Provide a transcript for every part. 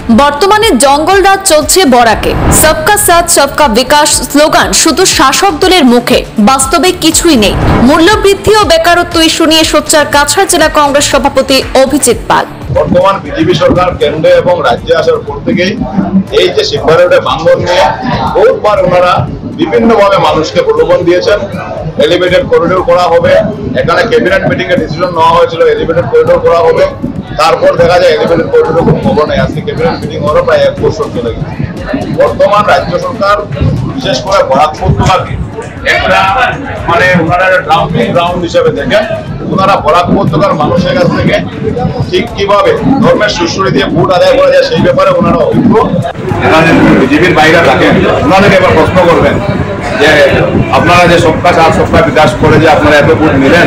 বর্তমানে জঙ্গলরাজ চলছে বরাকে। সবকা সাথ সবকা বিকাশ স্লোগান শুধু শাসক দলের মুখে, বাস্তবে কিছুই নেই। মূল্যবৃদ্ধি ও বেকারত্ব ইস্যু নিয়ে সোচ্চার কাছাড় জেলা কংগ্রেস সভাপতি অভিজিৎ পাল। বর্তমান বিজেপি সরকার কেন্দ্রে এবং রাজ্যে আসার পর থেকেই এই যে শিববাড়িতে ভাঙন নিয়ে বহুবার ওনারা বিভিন্নভাবে মানুষকে প্রলোভন দিয়েছেন। এলিভেটেড করিডোর করা হবে, এখানে ক্যাবিনেট মিটিং এ ডিসিশন নেওয়া হয়েছিল এলিভেটেড করিডোর করা হবে। তারপর দেখা যায় এলিভেটেড করিডোর কোনো খবর নেই। আজকে ক্যাবিনেট মিটিং হওয়ার প্রায় 1 বছর চলে গেছে। বর্তমান রাজ্য সরকার বিশেষ করে বরাক উপত্যকাকে একটা ওনারা ডাম্পিং গ্রাউন্ড হিসেবে দেখেন। ওনারা বরাক উপত্যকার মানুষের কাছ থেকে ঠিক কিভাবে ধর্মের সুশ্রী দিয়ে ভোট আদায় করা যায় সেই ব্যাপারে ওনারা অভিজ্ঞ। এখানে বিজেপির বাইরে থাকেন, ওনাদেরকে এবার প্রশ্ন করবেন যে আপনারা যে সবকা সাথ সবকা বিকাশ করে যে আপনারা এত ভোট নিলেন,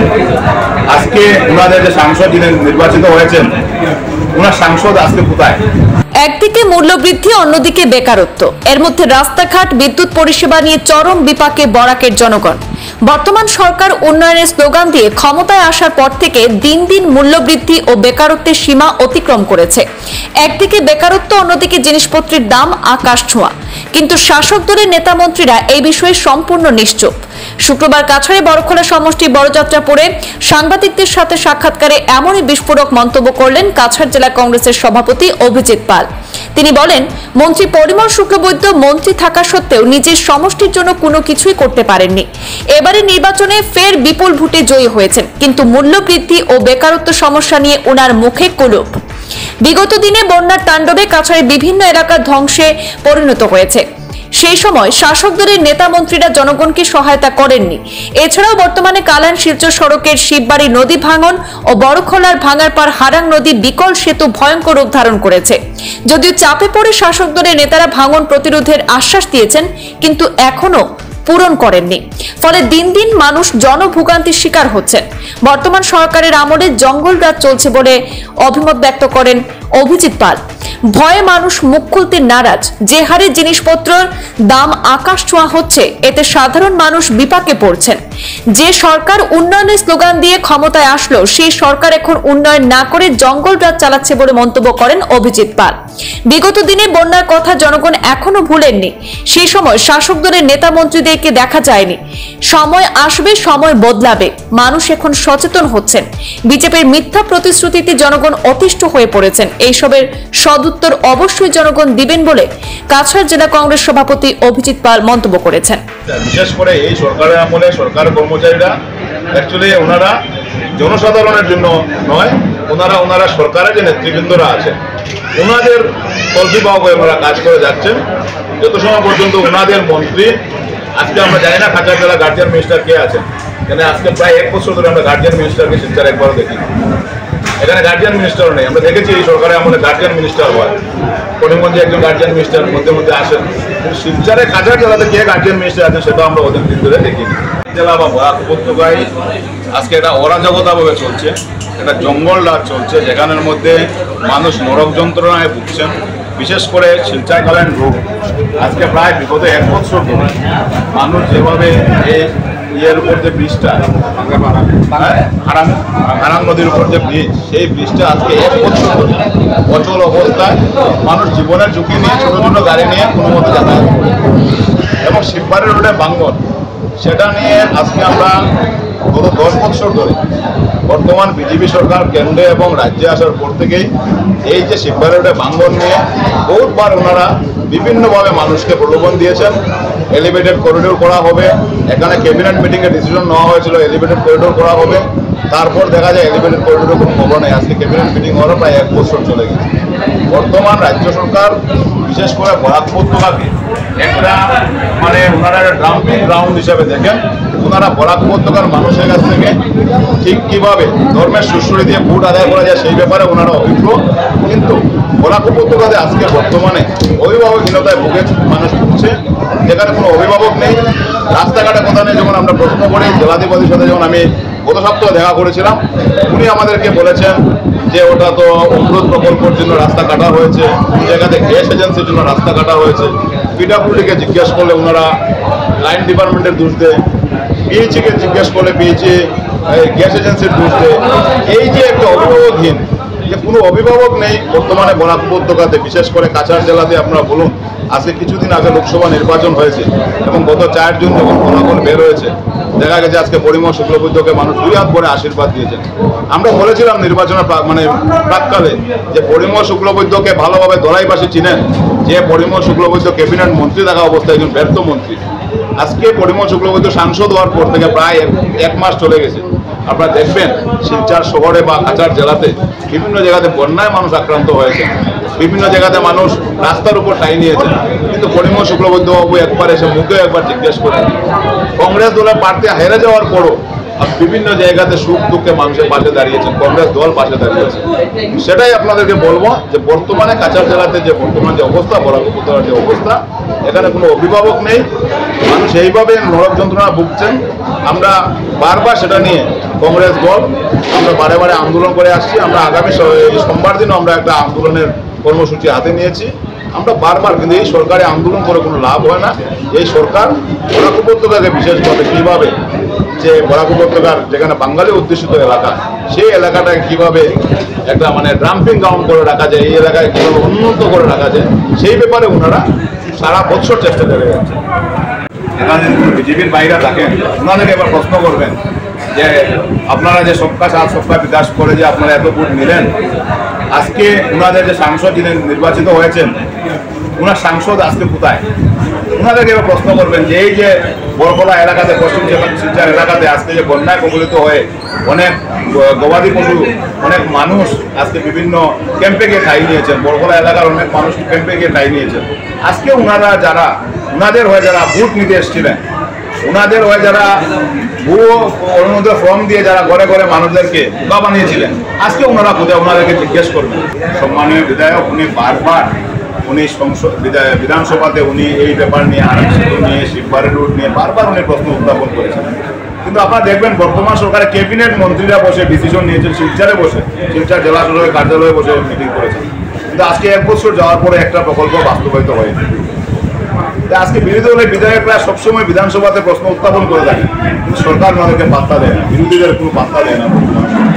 আজকে ওনাদের যে সাংসদ যিনি নির্বাচিত হয়েছেন, ওনার সাংসদ আজকে কোথায়? একদিকে মূল্যবৃদ্ধি, অন্যদিকে বেকারত্ব, এর মধ্যে রাস্তাঘাট, বিদ্যুৎ পরিষেবা নিয়ে চরম বিপাকে বরাকের জনগণ। বর্তমান সরকার উন্নয়নের স্লোগান দিয়ে ক্ষমতায় আসার পর থেকে দিন দিন মূল্যবৃদ্ধি ও বেকারত্বের সীমা অতিক্রম করেছে। একদিকে বেকারত্ব, অন্যদিকে জিনিসপত্রের দাম আকাশ ছোঁয়া। কিন্তু শাসক দলের নেতা মন্ত্রীরা এই বিষয়ে সম্পূর্ণ নিশ্চুপ। শুক্রবার কাছাড়ে বড়খোলা সমষ্টি বড়যাত্রা পড়ে সাংবাদিকদের সাথে সাক্ষাৎকারে এমনই বিস্ফোরক মন্তব্য করলেন কাছাড় জেলা কংগ্রেসের সভাপতি অভিজিৎ পাল। তিনি বলেন, মন্ত্রী পরিমল শুক্লবৈদ্য মন্ত্রী থাকা সত্ত্বেও নিজের সমষ্টির জন্য কোনো কিছুই করতে পারেননি। এবারে নির্বাচনে ফের বিপুল ভোটে জয়ী হয়েছেন, কিন্তু মূল্যবৃদ্ধি ও বেকারত্ব সমস্যা নিয়ে ওনার মুখে কুলুপ। বিগত দিনে বন্যার তাণ্ডবে কাছাড়ের বিভিন্ন এলাকা ধ্বংসে পরিণত হয়েছে। সেই সময় শাসক দলের নেতা মন্ত্রীরা জনগণকে সহায়তা করেননি। এছাড়াও বর্তমানে কালান শিলচর সড়কের শিববাড়ি নদী ভাঙন ও বড়খোলার ভাঙারপাড় হারাং নদী বিকল সেতু ভয়ঙ্কর রূপ ধারণ করেছে। যদিও চাপে পড়ে শাসক দলের নেতারা ভাঙন প্রতিরোধের আশ্বাস দিয়েছেন, কিন্তু এখনো পূরণ করেননি। ফলে দিন দিন মানুষ জনভোগান্তির শিকার হচ্ছেন। বর্তমান সরকারের আমলে জঙ্গলরাজ চলছে বলে অভিমত ব্যক্ত করেন অভিজিৎ পাল। ভয়ে মানুষ মুখ খুলতে নারাজ। যে হারে জিনিসপত্রের দাম আকাশ ছোঁয়া হচ্ছে, এতে সাধারণ মানুষ বিপাকে পড়ছেন। যে সরকার উন্নয়নের স্লোগান দিয়ে ক্ষমতায় আসলো, সেই সরকার এখন উন্নয়ন না করে জঙ্গলরাজ চালাচ্ছে বলে মন্তব্য করেন অভিজিৎ পাল। বিগত দিনে বন্যার কথা জনগণ এখনো ভুলেননি। সেই সময় শাসক দলের নেতা মন্ত্রীদেরকে দেখা যায়নি। সময় আসবে, সময় বদলাবে। মানুষ এখন সচেতন হচ্ছেন। বিজেপির মিথ্যা প্রতিশ্রুতিতে জনগণ অতিষ্ঠ হয়ে পড়েছেন। এইসবের সদুত্তর অবশ্যই জনগণ দিবেন বলে কাছাড় জেলা কংগ্রেস সভাপতি অভিজিৎ পাল মন্তব্য করেছেন। বিশেষ করে এই সরকারের আমলে সরকার কর্মচারীরা অ্যাকচুয়ালি ওনারা জনসাধারণের জন্য নয়, ওনারা সরকারের যে নেতৃবৃন্দরা আছেন ওনাদের তলবিবাহ হয়ে ওনারা কাজ করে যাচ্ছেন। যত সময় পর্যন্ত ওনাদের মন্ত্রী, আজকে আমরা জানি না কাছাড় জেলা গার্জিয়ান মিনিস্টার কে আছেন, কেন আজকে প্রায় 1 বছর ধরে আমরা গার্জিয়ান মিনিস্টারকে শিলচর একবারও দেখি। এখানে গার্জিয়ান মিনিস্টারও নেই। আমরা দেখেছি এই সরকারে আমাদের গার্জিয়ান মিনিস্টার হয়, করিমগঞ্জে একজন গার্জিয়ান মিনিস্টার মধ্যে মধ্যে আসেন, কিন্তু শিলচরে কাছাড় জেলাতে কে গার্জিয়ান মিনিস্টার আছেন সেটা আমরা ওদের দিন ধরে দেখিনি। জেলা বা বরাক উপত্যকায় আজকে এটা অরাজকতাভাবে চলছে, এটা জঙ্গলরাজ চলছে, যেখানের মধ্যে মানুষ নরক যন্ত্রণায় ভুগছেন। বিশেষ করে শিলচর কালাইন রোগ আজকে প্রায় বিগত 1 বছর ধরে মানুষ যেভাবে এই ইয়ের উপর যে ব্রিজটা হারাং নদীর উপর যে ব্রিজ, সেই ব্রিজটা আজকে 1 বছর ধরে অচল অবস্থায়, মানুষ জীবনের ঝুঁকি নিয়ে ছোট ছোট গাড়ি নিয়ে কোনো মতো যাতায়াত করে। এবং শিববাড়ি রোডে ভাঙন, সেটা নিয়ে আজকে আমরা গত 10 বছর ধরে বর্তমান বিজেপি সরকার কেন্দ্রে এবং রাজ্যে আসার পর থেকেই এই যে শিববাড়ি রোডে ভাঙন নিয়ে বহুবার ওনারা বিভিন্নভাবে মানুষকে প্রলোভন দিয়েছেন। এলিভেটেড করিডোর করা হবে, এখানে ক্যাবিনেট মিটিং এ ডিসিশন নেওয়া হয়েছিল এলিভেটেড করিডোর করা হবে। তারপর দেখা যায় এলিভেটেড করিডোর কোনো খবর নেই। আজকে ক্যাবিনেট মিটিং হওয়ার প্রায় 1 বছর চলে গেছে। বর্তমান রাজ্য সরকার বিশেষ করে বরাক উপত্যকাকে একটা ওনারা ডাম্পিং গ্রাউন্ড হিসেবে দেখেন। ওনারা বরাক উপত্যকার মানুষের কাছ থেকে ঠিক কিভাবে ধর্মের সুশ্রী দিয়ে ভোট আদায় করা যায় সেই ব্যাপারে ওনারা অভিজ্ঞ। কিন্তু বরাক উপত্যকাতে আজকে বর্তমানে অভিভাবকহীনতায় মানুষ ভুগছে, যেখানে কোনো অভিভাবক নেই। রাস্তাঘাটে কথা নেই। যখন আমরা প্রশ্ন করি জেলাধিপতির সাথে, যখন আমি গত সপ্তাহে দেখা করেছিলাম, উনি আমাদেরকে বলেছেন যে ওটা তো অমৃত প্রকল্পের জন্য রাস্তা কাটা হয়েছে, জায়গাতে গ্যাস এজেন্সির জন্য রাস্তা কাটা হয়েছে। পিডব্লিউডিকে জিজ্ঞেস করলে ওনারা লাইন ডিপার্টমেন্টের দোষ দেয়, পিএইচিকে জিজ্ঞেস করলে পিএইচি গ্যাস এজেন্সির দোষ দেয়। এই যে একটা অভিভাবকহীন যে কোনো অভিভাবক নেই বর্তমানে বরাক উপত্যকাতে, বিশেষ করে কাছাড় জেলাতে। আপনারা বলুন, আজকে কিছুদিন আগে লোকসভা নির্বাচন হয়েছে এবং গত 4 জুন যখন ফলাফল বের হয়েছে, দেখা গেছে আজকে পরিমল শুক্লবৈদ্যকে মানুষ 2 হাত ভরে আশীর্বাদ দিয়েছেন। আমরা বলেছিলাম নির্বাচনের প্রাককালে যে পরিমল শুক্লবৈদ্যকে ভালোভাবে দলাইবাসী চিনেন, যে পরিমল শুক্লবৈদ্য ক্যাবিনেট মন্ত্রী থাকা অবস্থায় একজন ব্যর্থ মন্ত্রী। আজকে পরিমল শুক্লবৈদ্য সাংসদ হওয়ার পর থেকে প্রায় 1 মাস চলে গেছে। আপনারা দেখবেন শিলচর শহরে বা কাছাড় জেলাতে বিভিন্ন জায়গাতে বন্যায় মানুষ আক্রান্ত হয়েছে, বিভিন্ন জায়গাতে মানুষ রাস্তার উপর টাই নিয়েছে, কিন্তু পরিমল শুক্লবৈদ্য বাবু একবার এসে মুখে একবার জিজ্ঞেস করেন। কংগ্রেস দলের প্রার্থী হেরে যাওয়ার পরও বিভিন্ন জায়গাতে সুখ দুঃখে মানুষের পাশে দাঁড়িয়েছেন, কংগ্রেস দল পাশে দাঁড়িয়েছে। সেটাই আপনাদেরকে বলবো যে বর্তমানে কাছাড় জেলাতে যে বর্তমান যে অবস্থা, বরাক উপত্যকার যে অবস্থা, এখানে কোনো অভিভাবক নেই, মানুষ এইভাবে নরক যন্ত্রণা ভুগছেন। আমরা বারবার সেটা নিয়ে কংগ্রেস দল আমরা বারে বারে আন্দোলন করে আসছি। আমরা আগামী সোমবার দিনও আমরা একটা আন্দোলনের কর্মসূচি হাতে নিয়েছি। আমরা বারবার, কিন্তু এই সরকারে আন্দোলন করে কোনো লাভ হয় না। এই সরকার বরাক উপত্যকাকে বিশেষভাবে কীভাবে, যে বরাক উপত্যকার যেখানে বাঙালি অধ্যুষিত এলাকা, সেই এলাকাটাকে কীভাবে একটা ডাম্পিং গ্রাউন্ড করে রাখা যায়, এই এলাকায় কীভাবে উন্নত করে রাখা যায়, সেই ব্যাপারে ওনারা সারা বছর চেষ্টা করে যাচ্ছে। এখানে যদি বিজেপির বাইরে থাকেন, ওনাদেরকে এবার প্রশ্ন করবেন যে আপনারা যে সবকা সাথ সবকা বিকাশ করে যে আপনারা এত ভোট নিলেন, আজকে ওনাদের যে সাংসদ যিনি নির্বাচিত হয়েছেন, ওনার সাংসদ আজকে কোথায়? ওনাদেরকে এবার প্রশ্ন করবেন যে এই যে বরকলা এলাকাতে, পশ্চিম শিলচর এলাকাতে আজকে যে বন্যায় কবলিত হয়ে অনেক গবাদি পশু, অনেক মানুষ আজকে বিভিন্ন ক্যাম্পে গিয়ে ঠাঁই নিয়েছেন, বরকলা এলাকার অনেক মানুষ ক্যাম্পে গিয়ে ঠাঁই নিয়েছেন। আজকে ওনারা যারা, ওনাদের হয়ে যারা ভোট নিতে এসেছিলেন, ওনাদের হয়ে যারা ভুয়ো অনুমোদন ফর্ম দিয়ে যারা ঘরে ঘরে মানুষদেরকে বোকা বানিয়েছিলেন, আজকে ওনারা কোথায়? ওনাদেরকে জিজ্ঞেস করবেন। সম্মানীয় বিধায়ক, উনি বারবার উনি বিধানসভাতে উনি এই ব্যাপার নিয়ে, আরাম সেতু নিয়ে, শিববাড়ি রোড নিয়ে বারবার উনি প্রশ্ন উত্থাপন করেছেন। কিন্তু আপনারা দেখবেন বর্তমান সরকারের ক্যাবিনেট মন্ত্রীরা বসে ডিসিশন নিয়েছেন, শিলচরে বসে, শিলচর জেলা সরকারের কার্যালয়ে বসে মিটিং করেছেন। কিন্তু আজকে 1 বছর যাওয়ার পরে একটা প্রকল্প বাস্তবায়িত হয়নি। আজকে বিরোধী দলের বিধায়করা সবসময় বিধানসভাতে প্রশ্ন উত্থাপন করে থাকে, কিন্তু সরকার ওনাদেরকে পাত্তা দেয় না, বিরোধীদের কোনো পাত্তা দেয় না।